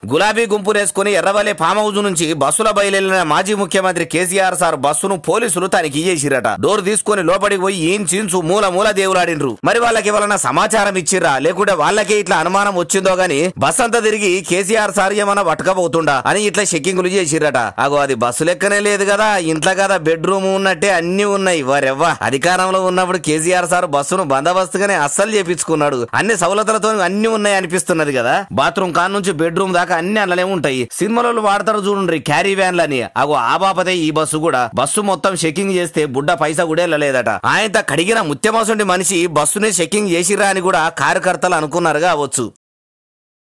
గులాబీ గుంపునేసుకుని Erravalli farm house నుంచి బస్సుల బయలుదేరిన మాజీ ముఖ్యమంత్రి కేసీఆర్ సార్ బస్సును పోలీసులు తనిఖీ చేసిరట. డోర్ తీసుకుని లోపలికి పోయి ఈయన చీన్సు మూల మూల దేవులాడిండ్రు. మరి వాళ్ళకి ఎవరన్నా సమాచారం ఇచ్చిర్రా లేకుంటే వాళ్ళకే ఇట్లా అనుమానం వచ్చిందో గాని బస్ అంతా తిరిగి కేసీఆర్ సార్ ఏమన్నా పట్టుకపోతుండా అని ఇట్లా చెక్కింగులు చేసిరట. అగో అది బస్సు లెక్కనే లేదు కదా, ఇంట్లో కదా బెడ్రూమ్ ఉన్నట్టే అన్ని ఉన్నాయి. వారెవ్వా అధికారంలో ఉన్నప్పుడు కేసీఆర్ సార్ బస్సును బందోబస్తుగానే అస్సలు చేపించుకున్నాడు. అన్ని సౌలతులతో అన్ని ఉన్నాయి అనిపిస్తున్నది కదా. బాత్రూమ్ కాన్ నుంచి బెడ్రూమ్ దాకా అన్ని అందులోనే ఉంటాయి. సినిమాలో వాడతారు చూడండి క్యారీ వ్యాన్లని, అగో ఆ బాపతే ఈ బస్సు కూడా. బస్సు మొత్తం చెకింగ్ చేస్తే బుడ్డ పైసా కూడా వెళ్ళలేదట. ఆయన కడిగిన ముత్యమోసంటి మనిషి బస్సునే చెకింగ్ చేసిరా అని కూడా కార్యకర్తలు అనుకున్నారు కావచ్చు.